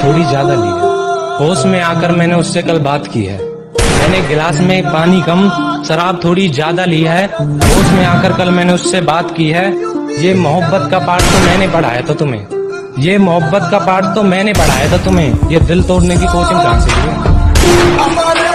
थोड़ी ज्यादा ली है। होश में आकर मैंने उससे कल बात की है। मैंने गिलास में पानी कम, शराब थोड़ी ज्यादा ली है। होश में आकर कल मैंने उससे बात की है। ये मोहब्बत का पाठ तो मैंने पढ़ाया था तुम्हें, ये मोहब्बत का पाठ तो मैंने पढ़ाया था तुम्हें। ये दिल तोड़ने की कोचिंग कहाँ से ली है?